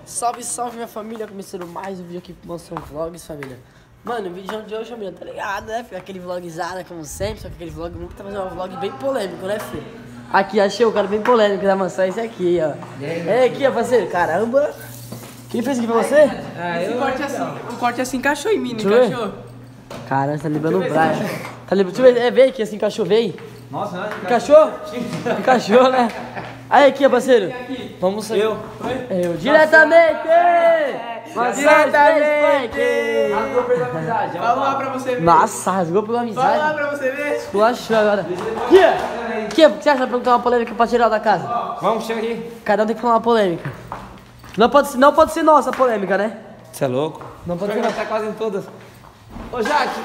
Salve, salve minha família, começando mais um vídeo aqui pro Mansão Vlogs, família. Mano, o vídeo de hoje, família, tá ligado, né, filho? Aquele vlogzada, como sempre, só que aquele vlog muito tá fazendo um vlog bem polêmico, né, filho? Aqui, achei o cara bem polêmico da mansão, esse aqui, ó. É aqui, ó, parceiro, caramba. Quem fez aqui pra você? O corte assim encaixou em mim, não Deixa eu ver. encaixou? Caramba, você tá lembrando o Brian. Tá lembrando, deixa eu ver, vem aqui, assim, encaixou, vem. Nossa, não, Encaixou? Encaixou, né? Aí, aqui, ó, parceiro. Vamos sair. Eu, diretamente! Diretamente! Rasgou pela amizade. Fala lá pra você ver. Nossa, rasgou pela Fala lá amizade. pra você ver. Esculachou agora. Que o que você acha de perguntar uma polêmica pra tirar da casa? Vamos, chega aqui. Cada um tem que falar uma polêmica. Não pode ser nossa a polêmica, né? Você é louco? Não pode ser Vai nossa. tá quase em todas. Ô, Jaque,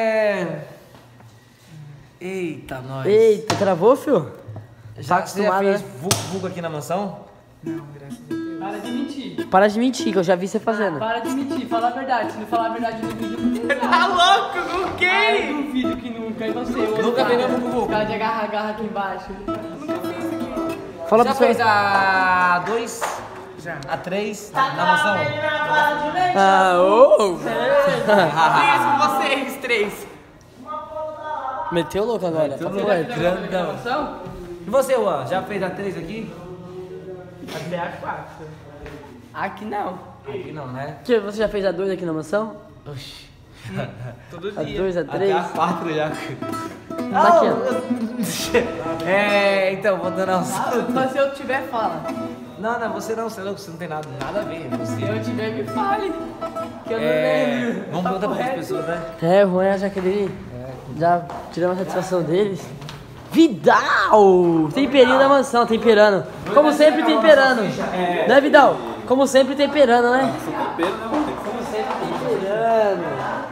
Eita, nós. Eita, travou, filho? Já que você já acostumado, fez né? vulgo aqui na mansão? Para de mentir. Para de mentir, que eu já vi você fazendo. Para de mentir, fala a verdade. Se não falar a verdade no vídeo... Tá louco com Ai, duvido que nunca. E você? Nunca vi nenhum vulgo. Cara de agarra aqui embaixo. Fala Já pra fez você. a 2? Já. A 3 na mansão? Ah, ô! Vocês três. Meteu louco agora. Ué, grandão. E você, Juan? Já fez a 3 aqui? Até a 4. Aqui não. Aqui não, né? Que, você já fez a 2 aqui na mansão? Oxi. Todo A 2, a Até 3? a 4 já. Tá aqui, ó. Então, vou dando um Mas se eu tiver, fala. Não, você não, você é louco, você não tem nada a ver. Você... Se eu tiver, me fale. Que eu não lembro. Vamos perguntar para as pessoas, né? É, o Juan e a Jaqueline já tiramos a satisfação deles. Vidal! Temperinho da mansão, temperando. Como sempre, temperando. Né, Vidal? Como sempre, temperando, né? Como sempre, temperando.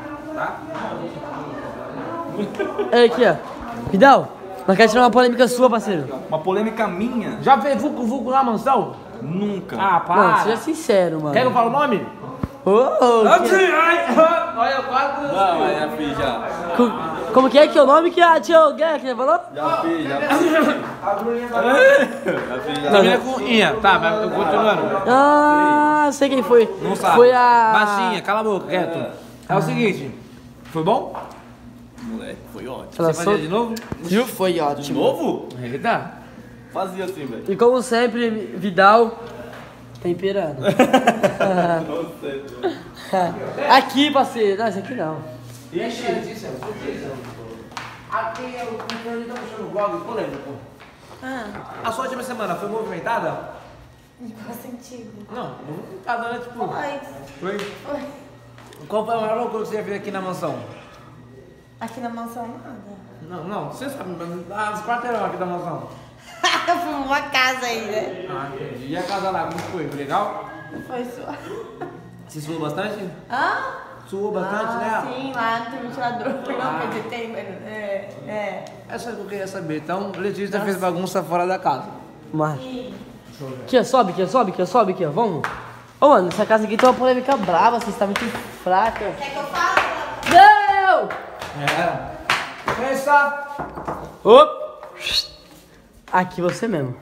É aqui, ó. Vidal, nós queremos tirar uma polêmica sua, parceiro. Uma polêmica minha? Já fez vulgo na mansão? Nunca. Ah, Mano, para. seja sincero, mano. Quer que eu fale o nome? Ô, Olha, eu quase... Não, mas já fiz já. como que é o nome que a tia Guerra falou? Já fiz, já fiz. Não, é com Inha. Tá, mas eu continuando. Ah, sei quem foi. Não sabe. Foi a... Baixinha, cala a boca, quieto. É o seguinte, foi bom? Moleque, foi ótimo. Ela Você fazia de novo? Viu? Foi De ótimo. novo? Eita. Fazia assim, velho. E como sempre, Vidal temperando. Não sei. Aqui, parceiro. Não, esse aqui não. Ixi, isso é certeza. Aqui é o Fernando tá puxando o vlog polêmico. A sua última semana foi movimentada? Em qual sentido? Não, movimentada, né? Tipo, Foi. foi. Qual foi a maior loucura que você já fez aqui na mansão? Aqui na mansão nada. Não, você sabe, mas os quarteirão aqui da mansão. Eu fui numa casa aí, né? Ah, entendi. E a casa lá, como foi? Foi legal? Foi só. Você suou bastante? Hã? Suou bastante, né? Sim, lá não tem ventilador. Não, quer dizer, tem, mas. É. Essa que eu queria saber. Então, Letícia fez bagunça fora da casa. Mas... Aqui, ó. Sobe aqui, ó. Sobe aqui, ó. Vamos. Ô, mano, essa casa aqui tem uma polêmica brava. Você está muito fraca. Quer que eu fale? Não! Pensa! Opa! Aqui você mesmo.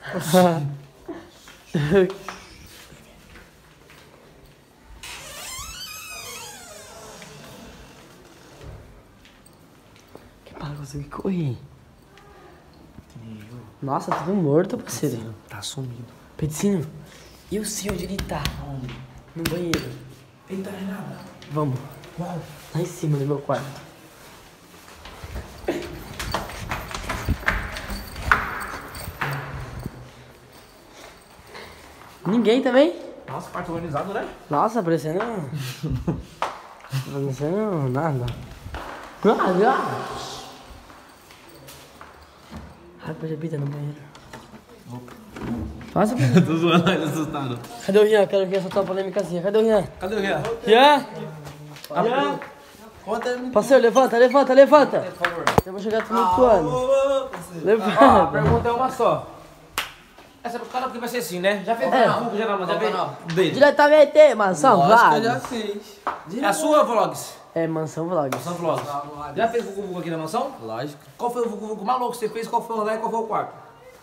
Que para conseguir correr. Nossa, tudo morto, parceiro. Tá sumido. Pedicínio, eu sei onde ele tá. No banheiro. Ele tá nada. Vamos. Lá em cima do meu quarto. Ninguém também? Nossa, quarto organizado, né? Nossa, parecendo... parecendo nada. Nada. Rapaz, já no banheiro. Passa pra mim. Tô zoando, ele assustado. Cadê o Rian? Quero ver essa tua polêmicazinha. Cadê o Rian? Cadê o Rian? Rian? Rian? Parceiro, levanta. Por favor. Eu vou chegar tumultuando. Ó, a Levanta. pergunta é uma só. Essa cara aqui vai ser assim, né? Já fez vulgo, já não, já fez dele. Diretamente, mansão vlogs. fiz. É a sua, Vlogs? É, mansão vlogs. Mansão Vlogs. Já fez vulgo aqui na mansão? Lógico. Qual foi o vulgo maluco que você fez? Qual foi o andar e qual foi o quarto?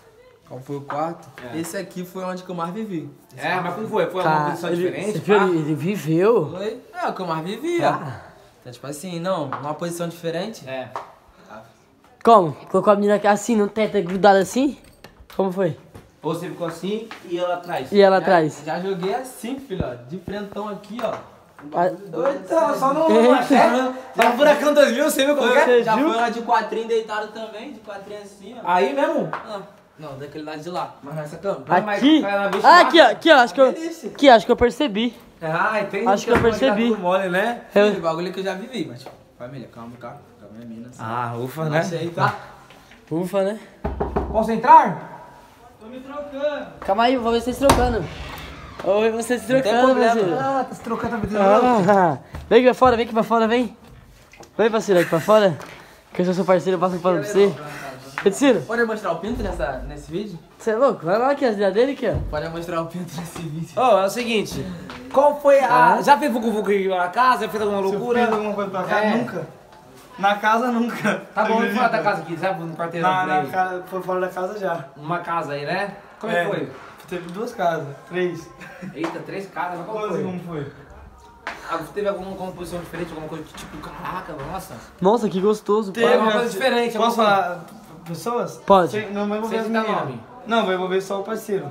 Qual foi o quarto? Esse aqui foi onde que eu mais vivi. É, mas como foi? Foi uma posição diferente? Você viu, ele viveu? Foi? É, o que eu mais vivi, ó. Então, tipo assim, não, uma posição diferente. É. Como? Colocou a menina aqui assim, no teto, grudada assim? Como foi? Ou você ficou assim e ela atrás? E ela atrás? Já joguei assim, filho, ó. De frentão aqui, ó. Então, só no Tá no Furacão 2000, você viu como é? Já foi lá de quatrinho deitado também, de quatrinho assim, ó. Aí mesmo? Não, daquele lado de lá. Mas nessa cama. Aqui? mas ela Ah, aqui, ó, acho que eu... Delícia. Aqui, acho que eu percebi. Ah, entendi. Acho que eu percebi. Mole, né? Filho, bagulho que eu já vivi, mas tipo, família, calma, calma. Calma, minha mina. Assim. Ah, ufa, né? Relaxa aí, tá? Ufa, né? Posso entrar? Tô me trocando. Calma aí, vou ver vocês trocando. Oi, vocês trocando, problema. parceiro. Ah, tá se trocando a vida. Vem aqui pra fora, vem aqui pra fora, vem. Vem, parceiro, aqui pra fora. Que eu sou seu parceiro, eu passo um pano pra você. Feiticeiro, Pode mostrar o pinto nesse vídeo? você é louco? Vai lá aqui, as ideias dele aqui, ó. Pode mostrar o pinto nesse vídeo. Ó, é o seguinte. Qual foi a... Já fez vucu-vucu aqui na casa? Já fez alguma loucura? Fez alguma coisa pra cá? É. Nunca. Na casa, nunca. Tá bom, vamos falar da casa aqui, sabe? No quarteirão por Na aí. casa, foi fora da casa já. Uma casa aí, né? Como é que foi? Teve 2 casas, 3. Eita, 3 casas, mas qual Quase foi? como foi? Ah, teve alguma composição diferente, alguma coisa tipo, caraca, nossa. Nossa, que gostoso. Teve alguma coisa diferente, Posso alguma falar pessoas? Pode. Não vai envolver Sem as citar meninas. nome. Não, vai envolver só o parceiro.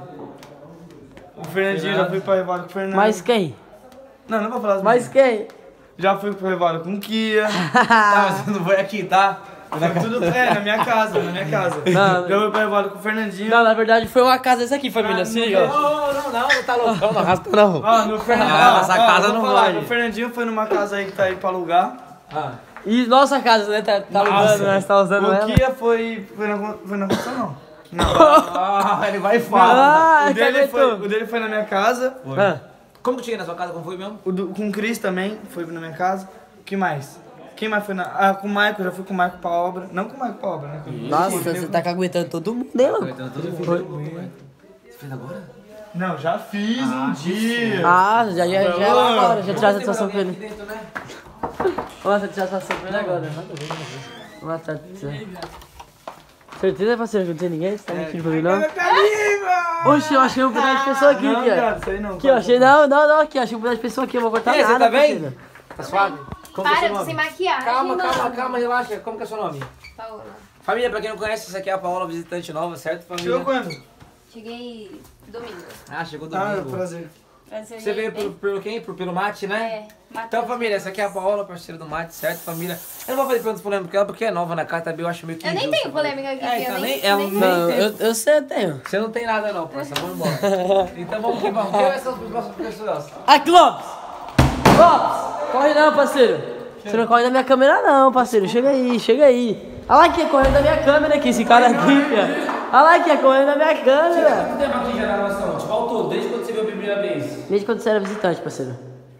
O Fernandinho já foi pra Revado com o Fernando. Mas quem? Não, não vou falar as Mas meninas. quem? Já fui pro Revado com o Kia. Tá, mas eu não vou aqui, tá? Foi tudo na minha casa, na minha casa. Não. Já fui pro Revado com o Fernandinho. Não, na verdade foi uma casa essa aqui, família. Se liga, ó. Não, tá loucão, não arrasta não. Ó, no Fernandinho. Ah, essa casa vou não falar, vai. O Fernandinho foi numa casa aí que tá aí pra alugar. E nossa casa, né? Tá alugando, né? Você tá usando O ela. Kia foi na construção, não. Ah, ele vai e fala. Ah, o, dele foi, caguetou. o dele foi na minha casa. Ah, Como que eu cheguei na sua casa, como foi mesmo? Com o Cris também foi na minha casa. O que mais? Quem mais foi na... Ah, com o Maico, já fui com o Maico pra obra. Não com o Maico pra obra, né? Nossa, você tá caguetando todo mundo, hein, louco? Você fez agora? Não, já fiz um dia. Ah, já é lá agora, já tirar a satisfação com Aqui ele. dentro, né? Vamos lá, tirar a satisfação com ele agora. Vamos lá, tá. Certeza, parceiro, que não tem ninguém? Você tá mentindo pra mim, não? Oxe, eu achei um pedaço de pessoa aqui, Não, aqui, ó. viado, isso aí não. Aqui, ó, achei, não, aqui, achei um pedaço de pessoa aqui, eu vou cortar E aí, você nada, tá bem? parceiro. Tá suave? Como que é Para, seu eu tô nome? sem maquiagem. Calma, relaxa. Como que é seu nome? Paola. Família, pra quem não conhece, essa aqui é a Paola, visitante nova, certo, família? Chegou quando? Cheguei domingo. Ah, chegou Ah, domingo. prazer. Prazer, Você veio bem? pelo quem? Pelo Mate, né? É, Matheus. Então, família, essa aqui é a Paola, parceira do Mate, certo, família? Eu não vou fazer perguntas polêmicas com ela porque é nova na casa, também eu acho meio que Eu nem injusto, tenho polêmica aqui, É, eu então nem... ela nem- Não, tem. eu sei, eu tenho. Você não tem nada não, parça, vamos embora. Então vamos que vamos. Quem vai ser as próximas pessoas? Aqui, Lopes! Lopes! Corre não, parceiro. Você não corre da minha câmera não, parceiro. Chega aí. Olha lá que é correndo da minha câmera aqui, esse cara aqui, cara. Olha lá que é correndo da minha câmera. Quanto tempo aqui já na gravação? Tipo, ao todo, desde quando você viu a primeira vez? Desde quando você era visitante, parceiro?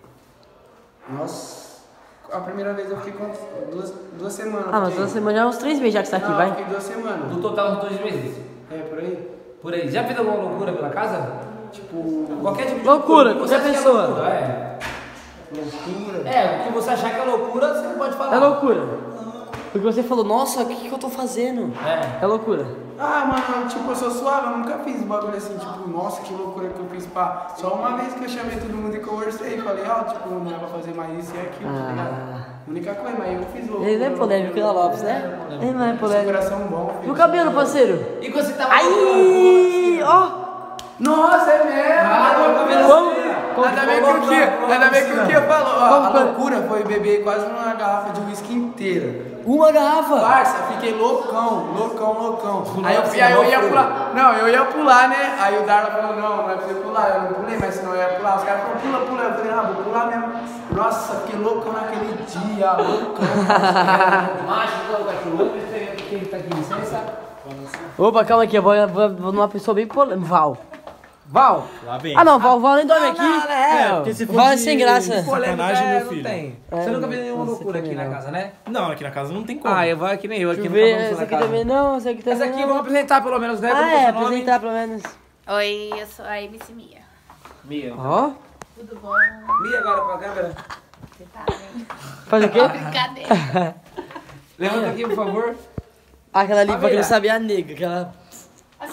Nossa, a primeira vez eu fiquei com 2 semanas. Ah, mas toda semana já é uns 3 meses já que você tá aqui, Não, vai. eu fiquei 2 semanas. No total, uns 2 meses. É, por aí. Por aí. Já fez alguma loucura pela casa? Tipo, Qualquer tipo de Loucura, que você qualquer acha que pessoa. É, loucura, é. loucura. É, o que você achar que é loucura, você não pode falar. É loucura. Porque você falou, nossa, o que eu tô fazendo? É loucura. Ah, mano, tipo, eu sou suave, eu nunca fiz bagulho assim, tipo, nossa, que loucura que eu fiz, pá. Só uma vez que eu chamei todo mundo e conversei, falei, ó, tipo, não é pra fazer mais isso e aquilo, tá ligado? Única coisa, mas eu não fiz loucura. Ele não é polêmico, né, Lopes, né? Ele não é Seu polêmico. coração bom, filho. E o cabelo, parceiro? E quando você tava Aí, ó. Nossa, é mesmo! Como? Ainda bem que o Kia falou, ó, Como a foi? loucura foi beber quase uma garrafa de uísque inteira. Uma garrafa. Parça, fiquei loucão. Aí eu ia pular. Não, eu ia pular, né? Aí o Darla falou, não é pra você pular. Eu não pulei, mas senão eu ia pular. Os caras falaram, pula. Eu falei, ah, vou pular mesmo. Nossa, fiquei loucão naquele dia, loucão. macho, o cachorro, quem tá aqui, licença? Opa, calma aqui, eu vou numa pessoa bem polêmica. Val. Lá vem. Ah, não, Val nem dorme aqui. porque se for Val é de sem graça. sacanagem, meu não filho. tem. Você nunca viu nenhuma você loucura aqui também na não. casa, né? Não, aqui na casa não tem como. Ah, eu vou aqui nem eu, aqui Deixa eu nunca ver, vamos essa na aqui casa. também não, essa aqui também Essa aqui não. vamos apresentar pelo menos, né? Como Ah, que é é, o seu nome? apresentar pelo menos. Oi, eu sou a MC Mia. Mia. Ó, Tudo bom? Mia agora pra câmera. Você tá bem? faz o quê? Brincadeira. Levanta aqui, por favor. Aquela ali, pra quem Família. não sabe, é a nega, aquela... Assim,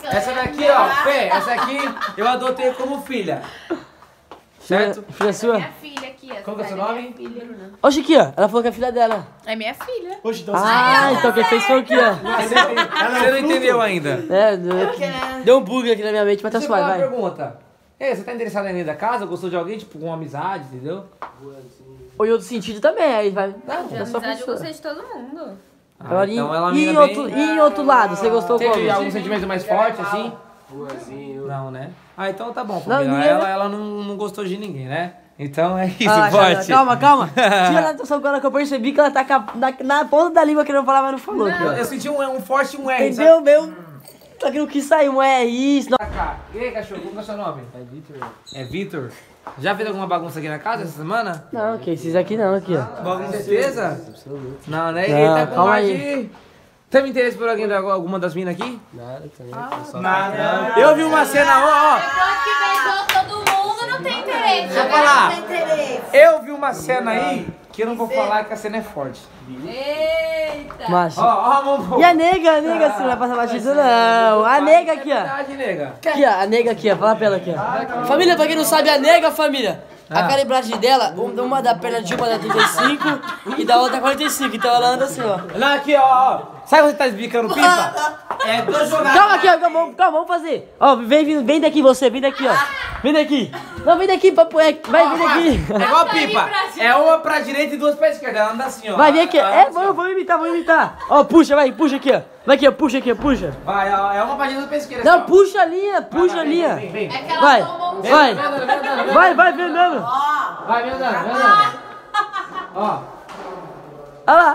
Essa daqui, ó, Fê, essa aqui eu adotei como filha. Certo? Filha sua? Minha filha aqui. Essa Qual que é o seu daí nome? minha filha, Bruna. Ô, Chiquinha, ela falou que é filha dela. É minha filha. Poxa, então Então quem fez foi o Kia. Você não entendeu ainda. Deu um bug aqui na minha mente, mas tá Deixa eu suave, falar uma vai. pergunta. Ei, você tá interessado em ir da casa? Gostou de alguém, tipo, com amizade, entendeu? Ou em outro sentido também, aí vai. De da sua amizade eu pessoa. gostei de todo mundo. Agora, então ela e, mina em bem- outro, e em outro lado, você gostou Teve como? algum sentimento mais forte, assim? Boazinho. Não, né? Ah, então tá bom, Não, família. ninguém- Ela não gostou de ninguém, né? Então é isso, Ah, forte. calma. Tira a atenção agora que eu percebi que ela tá na ponta da língua querendo falar, mas não falou. Aqui, ó. Eu senti um forte um R, Entendeu, meu? Só que não quis sair um R, isso. Não. Cá. E aí, cachorro, como é o seu nome? É Vitor. É Vitor? Já fez alguma bagunça aqui na casa essa semana? Não, que esses aqui não, aqui, ó. Bagunça? Certeza? Não, né? Não, Ele tá com calma mais aí. de... Teve interesse por alguém, alguma das minas aqui? Nada. Eu vi uma cena, ó. Depois que beijou todo mundo, não tem interesse. Deixa eu falar. Eu vi uma cena aí que eu não vou falar que a cena é forte. Eita. Macho. Ó, Momô. E a nega, você não vai passar batido, não. A nega aqui, ó. Verdade, nega. Aqui, ó, a nega aqui, ó. Fala pra ela aqui, ó. Família, pra quem não sabe, a nega, família. A calibragem dela, uma da perna de uma dá 35 e da outra 45. Então ela anda assim, ó. Não, aqui, ó. Sabe quando você tá esbicando pipa? É 2 jogadas. Calma aqui, ó. Calma, vamos fazer. Ó, vem daqui você, vem daqui, ó. Vem daqui. Não, vem daqui, papo é. Vai, vem daqui. É igual pipa. É uma pra direita e 2 pra esquerda. Ela anda assim, ó. Vai, vem aqui. Vou imitar. Ó, puxa aqui, ó. Vai aqui, ó, puxa. Vai, ó. É uma pra direita e 2 pra esquerda. Não, assim, ó. puxa a linha, puxa a linha. Vem. É que ela Vai, tomou um vai. Vem Vai, vem andando. Vai, vem andando. Ó. Olha lá.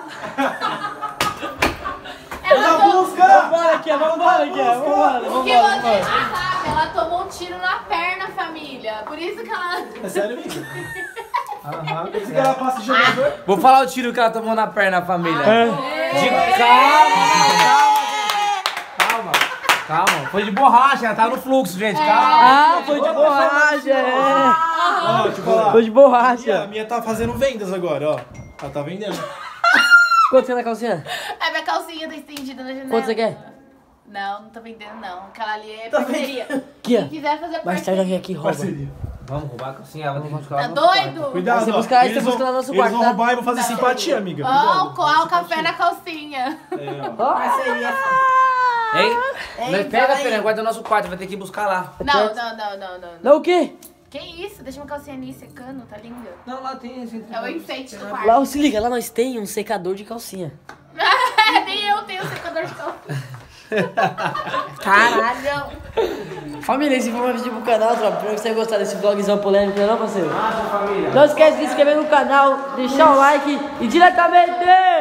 Ela Vambora aqui, vambora. O que você não sabe, ela tomou um tiro na perna, família. Por isso que ela... É sério, Vitor? Por isso que ela passa de jogador. Vou falar o tiro que ela tomou na perna, família. De calma. Foi de borracha, ela tava no fluxo, gente. Calma. Foi de borracha, Ó, deixa eu falar. Foi de borracha. A minha tá fazendo vendas agora, ó. Ela tá vendendo. Quanto você na calcinha? A minha calcinha tá estendida na janela. Quanto você quer? Não tô vendendo não. Aquela ali é parceria. Aqui, ó. Quem quiser fazer Mais tarde parceria. alguém aqui rouba. Parceria. Vamos roubar a calcinha, ela vai ter que buscar Tá lá no nosso doido? Cuidado, Você ó. busca lá e Eles você busca vão- lá no nosso Eles quarto, vão tá? roubar e vão fazer simpatia, amiga. Ó, o café na calcinha. É, ó. Ó. Hein? Nós pega, Fernanda, guarda o nosso quarto, vai ter que buscar lá. Não. Não, o quê? Que isso? Deixa uma calcinha ali secando, tá linda. Não, lá tem esse. É o enfeite do quarto. Lá, se liga, lá nós tem um secador de calcinha. Nem eu tenho secador de calcinha. Caralho! Família, esse foi um vídeo pro canal, tropa. Espero que vocês gostaram desse vlogzão polêmico, não é, parceiro? Não esquece de se inscrever no canal, deixar o like e diretamente...